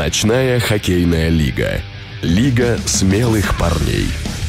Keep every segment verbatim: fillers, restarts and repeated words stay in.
Ночная хоккейная лига. Лига смелых парней.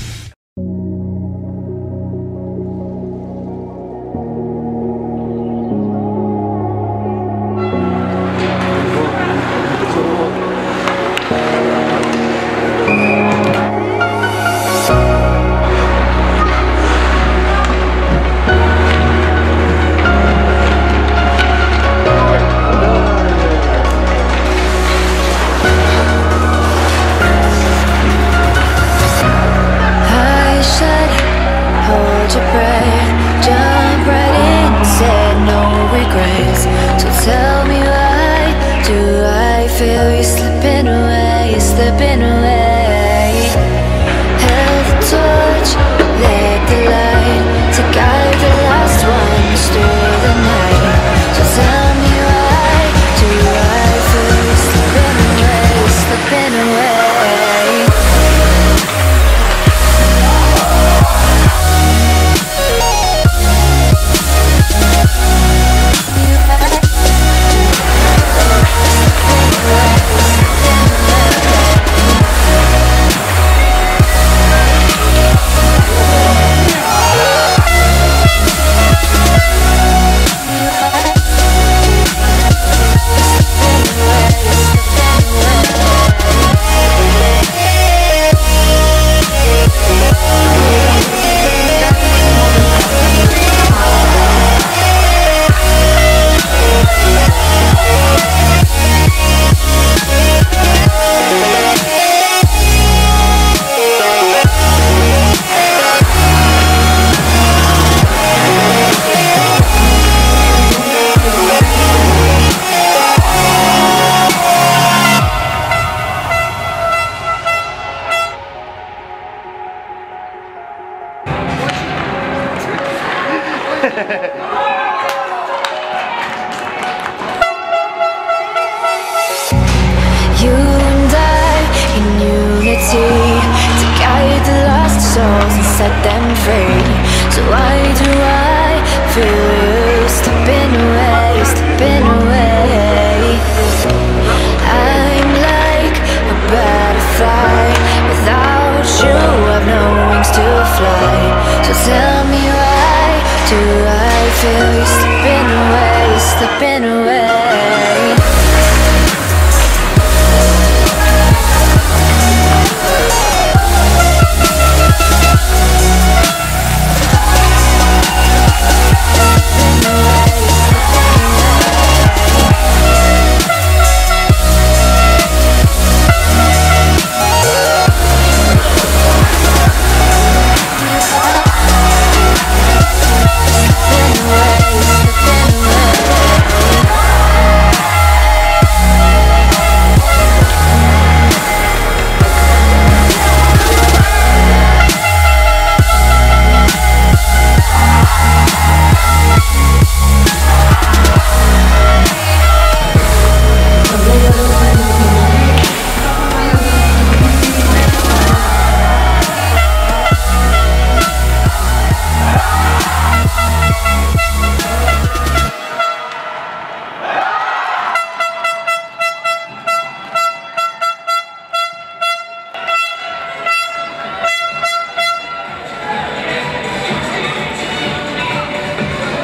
Feel you slipping away, slipping away. Held the torch, lit the light to guide the last ones through the night. So tell me why do I feel you slipping away, slipping away? You and I in unity to guide the lost souls and set them free. So why do I feel you slipping away, slipping away? I'm like a butterfly. Without you I've no wings to fly. So tell me why do I feel you slipping away, slipping away?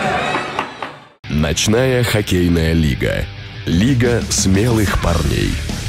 Ночная хоккейная лига. Лига смелых парней.